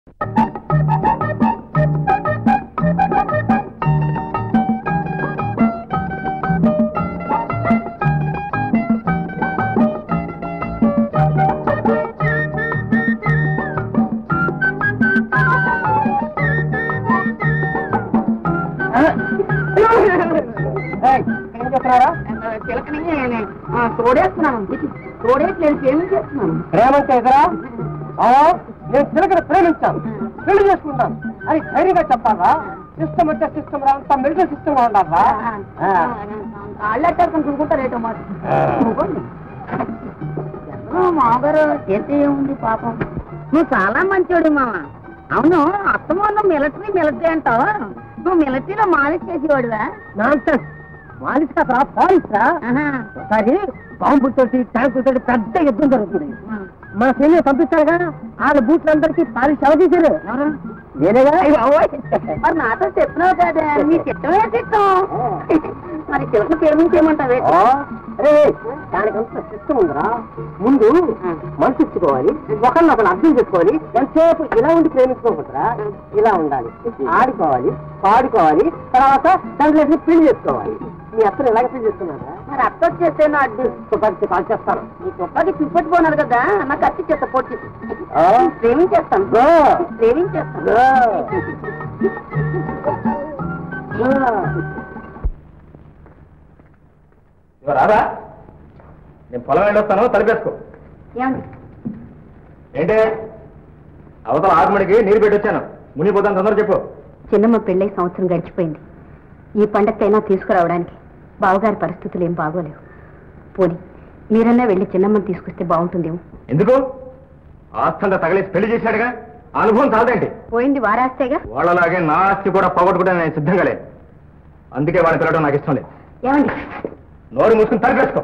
ప్రేమంటే ఎదురా నేను చిలకడ ప్రేమించాను, పెళ్లి చేసుకుంటాను అని ధైర్యంగా చెప్పాలా? సిస్టమ్ అంటే సిస్టమ్ రా, అంత మిలిటరీ సిస్టమ్ గా ఉండాలా? చూసుకుంటారేటో మాట మాగారు చేస్తే ఏముంది పాపం. నువ్వు చాలా మంచోడు మామ. అవును, అత్తమానం మిలిటరీ అంటావు. నువ్వు మిలిటరీలో మాలిష్ చేసేవాడువా? నాన్సెన్స్. మాలిష్ కదా, పాలిష్ రా. ఒకసారి బాంబుతోటి ట్యాంకులతోటి పెద్ద యుద్ధం జరుగుతుంది. మన సైన్యం పంపిస్తారుగా, వాళ్ళ బూట్లందరికీ పాలిష్ ఎవరు చేశారు? నేనేగా. మరి నాతో చెప్పినావు కదా, నీ చిత్తమే చిత్తం. మరి చివరికి ప్రేమించేయమంటావే? అరే దానికంత సిస్టమ్ ఉందిరా. ముందు మనసు ఇచ్చుకోవాలి, ఒకరిని ఒకరు అర్థం చేసుకోవాలి. ఎంతసేపు ఇలా ఉండి ప్రేమించుకోకుండా ఇలా ఉండాలి, ఆడుకోవాలి, పాడుకోవాలి, తర్వాత తండ్రి పెళ్లి చేసుకోవాలి. మీ అత్తలు ఎలాగ పెళ్లి చేసుకున్నారా? మరి అత్త వచ్చేస్తే నా అడ్డు తుపాకి కాల్ చేస్తాను. నీ తుపాకి చూపెట్టుకున్నారు కదా, నాకు అత్తి చేస్తా పొట్టి ప్రేమించేస్తాను. రాదా? నేను పొలం వెళ్ళొస్తాను, తలిపేసుకో. ఏంటి అవతల ఆత్మడికి నీరు పెట్టొచ్చాను, మునిపోతాను, తొందర చెప్పు. చిన్నమ్మ పెళ్ళై సంవత్సరం గడిచిపోయింది. ఈ పండగకైనా తీసుకురావడానికి బావగారి పరిస్థితులు ఏం బాగోలేవు. పోనీ మీరన్నా వెళ్ళి చిన్నమ్మని తీసుకొస్తే బాగుంటుందేమో. ఎందుకు? ఆస్తంతా తగిలేసి పెళ్లి చేశాడుగా, అనుభవం చాలదేంటి? పోయింది వారాస్తేగా. వాళ్ళలాగే నా ఆస్తి కూడా పోగొట్టుకుంటే నేను సిద్ధంగా లేదు. అందుకే వాడిని పిలవడం నాకు ఇష్టం లేదు. ఏమండి? నోరు మూసుకుని తలిపేసుకో.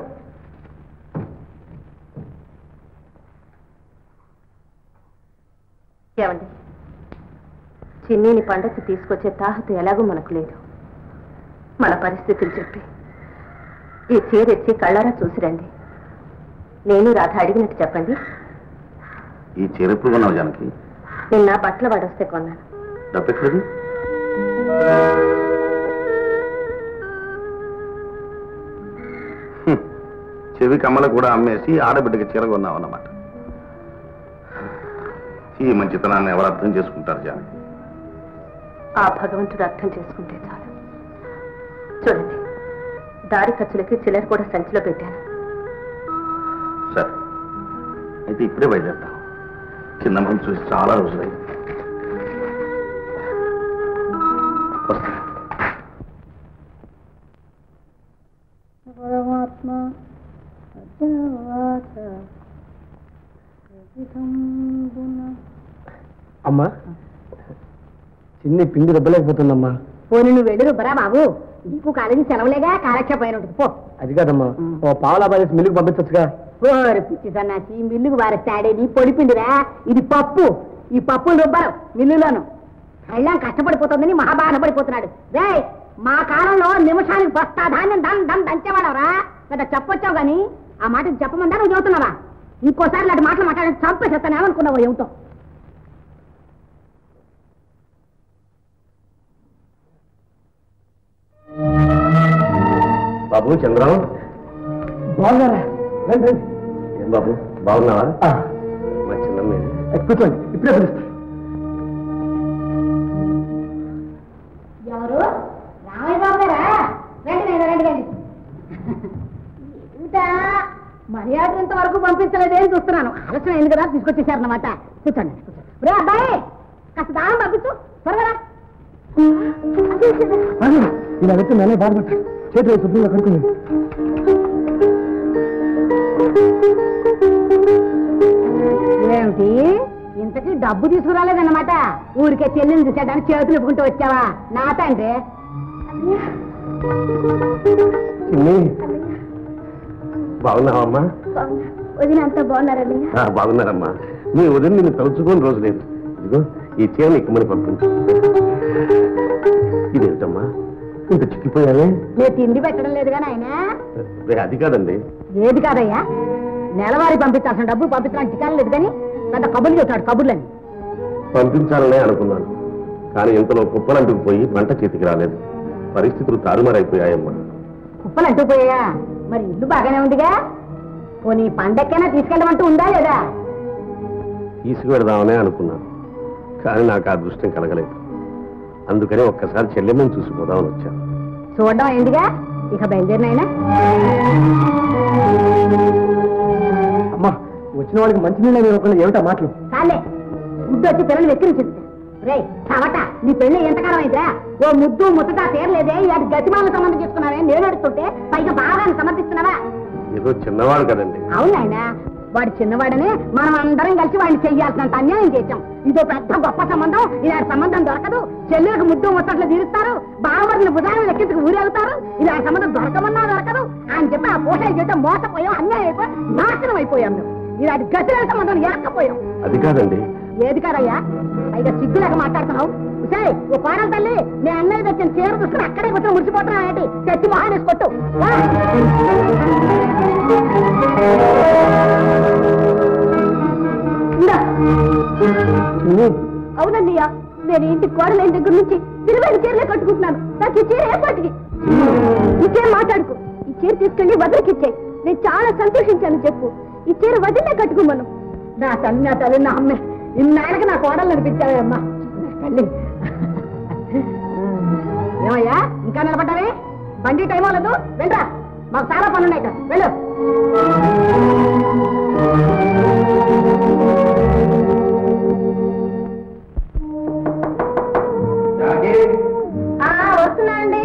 ఏమండి, చిన్నీని పండగకి తీసుకొచ్చే తాహతు ఎలాగో మనకు లేదు. మన పరిస్థితులు చెప్పి ఈ చీరెచ్చి కళ్ళారా చూసిరండి. నేను రాధ అడిగినట్టు చెప్పండి. ఈ చీర ఎప్పుడు కొన్నావు జానకి? నిన్న బట్టల వాడొస్తే కొన్నాను. డబ్బెక్కడది? చెవి కమ్మలు కూడా అమ్మేసి ఆడబిడ్డకి చీర కొన్నావు అన్నమాట. ఈ మంచితనాన్ని ఎవరు అర్థం చేసుకుంటారు జానకి? ఆ భగవంతుడు అర్థం చేసుకుంటే చాలు. చూడండి, దారి ఖర్చులకి చిల్లర కూడా సంచిలో పెట్టాను. సరే, అయితే ఇప్పుడే బయలుదేరుతాం. కింద మనం చూసి చాలా రోజులైంది. పరమాత్మ అమ్మా, చిన్ని పిండి దెబ్బలేకపోతుందమ్మా. పోనీ నువ్వు వెళ్ళు రుబ్బరా బాబు. నీకు కాలేజీ సెలవులేగా, కాలక్షేపం ఉంటుంది. పో. అది కాదమ్మా, ఓ పావులా బారేసి మిల్లుకు పంపించచ్చుగా. ఓరి పిచ్చి సన్నాసి, మిల్లుకు వారేస్తాడే నీ పొడిపిండిరా. ఇది పప్పు. ఈ పప్పులు రుబ్బరు మిల్లులోను. కళ్ళం కష్టపడిపోతుందని మహాబాధపడిపోతున్నాడు. రే, మా కాలంలో నిమిషానికి బస్తా ధాన్యం దంచేవాడవరా. కదా చెప్పొచ్చావు గాని ఆ మాట చెప్పమందా నువ్వు చదువుతున్నావా? ఇంకోసారి ఇలాంటి మాటలు మాట్లాడి చంపేసేస్తానేమనుకున్నావు ఏమిటో. బాబు చంద్రం, బాగున్నారా? ఏం బాబు బాగున్నావా? మా చిన్న కూర్చోండి, ఇప్పుడే పిలుస్తా. ఎవరు? రామయ్య బాబు గారా? రండి. మర్యాద ఇంతవరకు పంపించలేదేం చూస్తున్నాను. ఆలోచన అయింది కదా, తీసుకొచ్చేసారన్నమాట. కూర్చోండి. రే అబ్బాయి, కాస్త దానం పంపించు త్వరగా. ఇలా వచ్చి నేనే బాధపడ్డా. చేతులు శుభ్రంగా కడుక్కుని. ఏమిటి, ఇంతకీ డబ్బు తీసుకురాలేదన్నమాట? ఊరికే చెల్లెలు చూసేదాన్ని చేతులు ఇప్పుకుంటూ వచ్చావా? నా తండ్రి. బాగున్నావమ్మా? వదిన అంతా బాగున్నారండి? బాగున్నారమ్మా. మీ ఉదయం నేను తలుచుకోని రోజు లేదు. ఇదిగో ఈ చీరను ఎక్కుమని పంపించు. ఇదేమిటమ్మా ఇంత చిక్కిపోయావే? నేను తిండి పెట్టడం లేదుగా నాయన. అది కాదండి. ఏది కాదయ్యా? నెలవారీ పంపించాల్సిన డబ్బులు పంపించడానికి టికాలు లేదు కానీ పెద్ద కబుర్లు చెప్తాడు. కబుర్లని పంపించాలనే అనుకున్నాను. కానీ ఇంతలో కుప్పలంటుకు పోయి పంట చేతికి రాలేదు. పరిస్థితులు తారుమారైపోయాయమ్మా. కుప్పలు అంటుపోయా? మరి ఇల్లు బాగానే ఉందిగా. పోనీ పండక్కైనా తీసుకెళ్ళమంటూ ఉందా లేదా? తీసుకువెడదామనే అనుకున్నాను, కానీ నాకు ఆ దృష్టం కలగలేదు. అందుకని ఒక్కసారి చెల్లెమ్మని చూసిపోదామని వచ్చాను. చూడడం అయిందిగా, ఇక బయలుదేరినైనా. అమ్మా, వచ్చిన వాళ్ళకి మంచి నీళ్ళు ఇవ్వకుండా ఏమిటా మాటలు? చాలే, ముద్దు వచ్చి పిల్లలు వెక్కిరించింది. రే చవట, నీ పెళ్లి ఎంతకాలం అయితే ఓ ముద్దు ముద్దగా తీరలేదే, అది గతిమాల సంబంధం చేసుకున్నావే నేను అడుగుతుంటే పైగా బాగా సమర్థిస్తున్నావా? ఏదో చిన్నవాడు కదండి. అవునాయనా, వాడు చిన్నవాడనే మనం అందరం కలిసి వాడిని చెయ్యాల్సినంత అన్యాయం చేశాం. ఇదో పెద్ద గొప్ప సంబంధం, ఇలాంటి సంబంధం దొరకదు. చెల్లెలకు ముద్దు ముచ్చట్లు తీరుస్తారు, బావమరిని భుజాలను లెక్కించుకు ఊరేగుతారు. ఇలాంటి సంబంధం దొరకమన్నా దొరకదు అని చెప్పి ఆ పోషణ చేస్తే మోసపోయాం, అన్యాయం అయిపోయి నాశనం అయిపోయాం. మేము ఇలాంటి గతిల సంబంధం ఎరక్కపోయాం. అది కాదండి. ఏది కాదయ్యా, పైగా సిగ్గులేక మాట్లాడుతున్నావు. సరే ఓ పాడల తల్లి, మీ అన్నయ్య తెచ్చిన చీర చూసుకుని అక్కడే కూర్చొని మురిసిపోతున్నా ఏంటి? తెచ్చి మహానేసి కొట్టు. అవునండియా, నేను ఇంటికి కోడలైన దగ్గర నుంచి తిరువేలు చీరలే కట్టుకుంటున్నాను. నాకు ఈ చీర ఏపాటికి? ఈ చీర మాట్లాడుకో, ఈ చీర తీసుకెళ్లి వదిలికిచ్చాయి. నేను చాలా సంతోషించాను చెప్పు. ఈ చీర వదిలే కట్టుకోమను. నా తల్లి, నా తల్లి, నా అమ్మే, ఇన్నాళ్ళకి నా కోడలు అనిపించావే అమ్మా తల్లి. ఏమయ్యా ఇంకా నిలబడ్డావే? బండి టైం అవ్వలేదు, వెళ్ళరా, మాకు చాలా పనున్నాయి కదా, వెళ్ళు. వస్తున్నా అండి.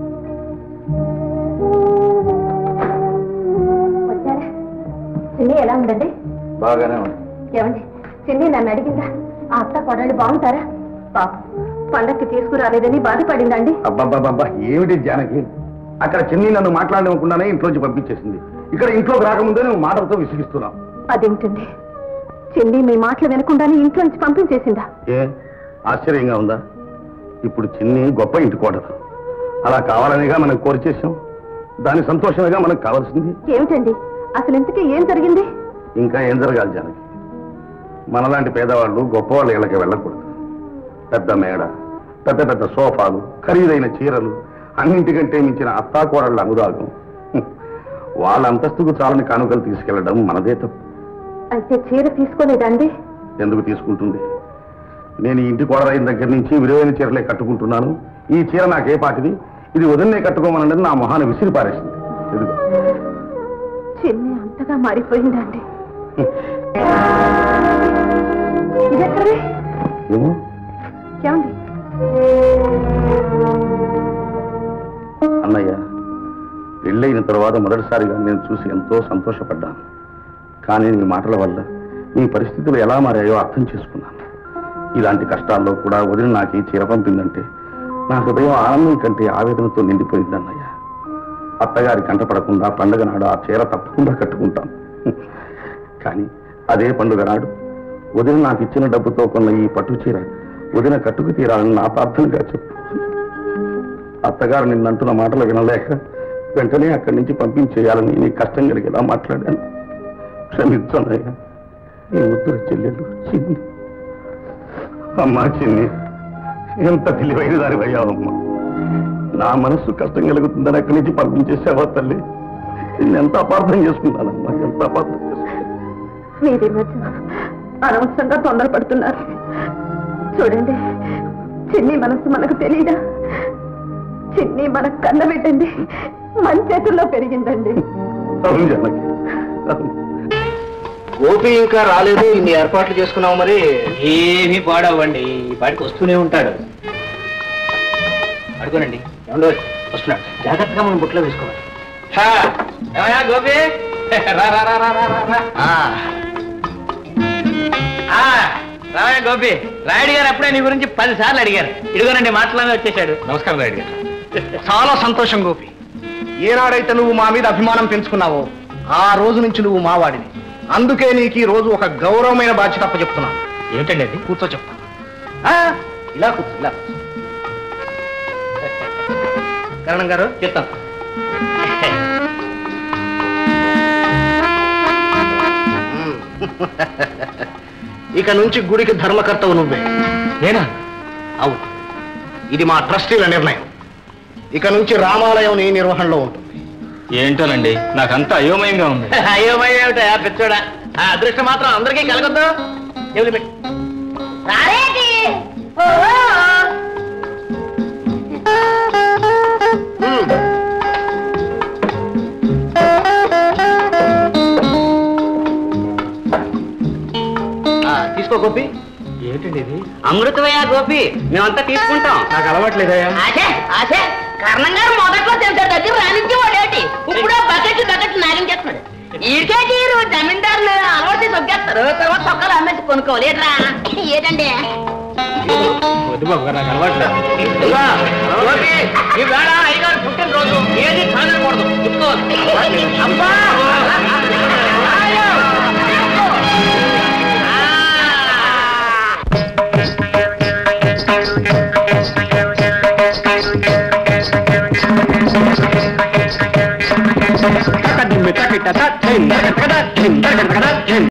వచ్చారా? చిన్ని ఎలా ఉందండి? బాగానే ఉంది. ఏమండి, చిన్ని నన్ను అడిగిందా ఆ అత్త కొడలు బాగుంటారా? పాప పండక్కి తీసుకురాలేదని బాధపడిందండి. అబ్బాబ్బాబ్బా, ఏమిటి జానకి? అక్కడ చిన్ని నన్ను మాట్లాడనివ్వకుండానే ఇంట్లోంచి పంపించేసింది. ఇక్కడ ఇంట్లోకి రాకముందే నువ్వు మాటలతో విసిగిస్తున్నావు. అదేంటండి, చిన్ని మీ మాటలు వినకుండానే ఇంట్లోంచి పంపించేసిందా? ఏ ఆశ్చర్యంగా ఉందా? ఇప్పుడు చిన్ని గొప్ప ఇంటి కోడలు. అలా కావాలనిగా మనం కోరి చేసాం. దాని సంతోషమేగా మనకు కావాల్సింది. ఏమిటండి అసలు ఇంతకీ ఏం జరిగింది? ఇంకా ఏం జరగాలి జానకి? మనలాంటి పేదవాళ్ళు గొప్పవాళ్ళ ఇళ్ళకి వెళ్ళకూడదు. పెద్ద మేడ, పెద్ద పెద్ద సోఫాలు, ఖరీదైన చీరలు, అన్నింటికంటే మించిన అత్తాకోడళ్ళ అనురాగం, వాళ్ళ అంతస్తుకు చాలని కానుకలు తీసుకెళ్లడం మనదే తప్పు. అయితే చీర తీసుకోలేదండి? ఎందుకు తీసుకుంటుంది? నేను ఈ ఇంటి కోడలైన దగ్గర నుంచి విలువైన చీరలే కట్టుకుంటున్నాను. ఈ చీర నాకే పాటిది, ఇది వదిలినే కట్టుకోమన్నది నా మొహాన్ని విసిరి పారేసింది. ఎదుగు. చిన్ని అంతగా మారిపోయిందండి. ఇదెక్కడే? ఏమో ఏమండి? అన్నయ్య, పెళ్ళైన తర్వాత మొదటిసారిగా నేను చూసి ఎంతో సంతోషపడ్డాను. కానీ నీ మాటల వల్ల నీ పరిస్థితులు ఎలా మారాయో అర్థం చేసుకున్నాను. ఇలాంటి కష్టాల్లో కూడా వదిలి నాకు ఈ చీర పంపిందంటే నా హృదయం ఆనందం కంటే ఆవేదనతో నిండిపోయింది అన్నయ్య. అత్తగారి కంటపడకుండా పండుగ నాడు ఆ చీర తప్పకుండా కట్టుకుంటాను. కానీ అదే పండుగ నాడు వదిన నాకు ఇచ్చిన డబ్బుతో కొన్న ఈ పట్టు చీర వదిన కట్టుకు తీరాలని నా ప్రార్థనగా చెప్పు. అత్తగారు నిన్నంటున్న మాటలు వినలేక వెంటనే అక్కడి నుంచి పంపించేయాలని నీ కష్టం కలిగేలా మాట్లాడాను. క్షమించనయ్యా. నీ ముద్దుల చెల్లెలు చిన్ని. అమ్మా చిన్ని, ఎంత తెలివైన దాని అయ్యావమ్మా. నా మనస్సు కష్టం కలుగుతుందని అక్కడి నుంచి పంపించేసావా తల్లి? ఎంత అపార్థం చేసుకున్నానమ్మా, ఎంత అపార్థం చేసుకున్నాను. మీరే మధ్య అనవసరంగా తొందరపడుతున్నారు. చూడండి, చిన్ని మనసు మనకు తెలియదా? చిన్ని మనకు కన్న పెట్టండి, మన చేతుల్లో పెరిగిందండి. అవును జానకి. గోపి ఇంకా రాలేదు, ఇన్ని ఏర్పాట్లు చేసుకున్నావు. మరి ఏమీ పాడవండి, ఈ పాటికి వస్తూనే ఉంటాడు. అడుగునండి, ఏమండో వస్తున్నాడు. జాగ్రత్తగా మనం బుట్లో వేసుకోవాలి. గోపి రావయ్య గోపి. రాయుడు గారు అప్పుడే నీ గురించి 10 సార్లు అడిగారు. ఇదిగోనండి మాటలోనే వచ్చేసాడు. నమస్కారం రాయుడు గారు. చాలా సంతోషం గోపి. ఏనాడైతే నువ్వు మా మీద అభిమానం పెంచుకున్నావో ఆ రోజు నుంచి నువ్వు మావాడిని. అందుకే నీకు ఈ రోజు ఒక గౌరవమైన బాధ్యత అప్పచెప్తున్నాను. ఏమిటండి అది? కూర్చో చెప్తాను. ఇలా కూర్చో, ఇలా కూర్చో. కరణం గారు చెప్తాను. ఇక నుంచి గుడికి ధర్మకర్తవు నువ్వే. నేనా? అవును, ఇది మా ట్రస్టీల నిర్ణయం. ఇక నుంచి రామాలయం నీ నిర్వహణలో ఉంటుంది. ఏంటోనండి, నాకంతా అయోమయంగా ఉంది. అయోమయం ఏమిటా పిచ్చోడా? ఆ అదృష్టం మాత్రం అందరికీ కలగొద్దు. చెవులు పెట్టి తీసుకో గోపి. ఏంటండి ఇది? అమృతమయ్యా గోపి, మేమంతా తీసుకుంటాం. నాకు అలవాట్లేదయ్యా. ఆశే కర్ణం గారు మొదట్లో తింటాడు, దగ్గర రానించి వాడేటి ఇప్పుడు బకెట్ నారించేస్తున్నాడు. ఈడికేటి జమీందారులు అలవాటు తొక్కేస్తారు, తర్వాత తొక్కలు అమ్మేసి కొనుక్కోవాలి. ఏట్రా ఏంటండి? వద్దు బాబు గారు, నాకు అలవాట్లేదు. గోపి, ఈ వేళ అయ్యగారు పుట్టినరోజు, ఏది కానకూడదు. అబ్బా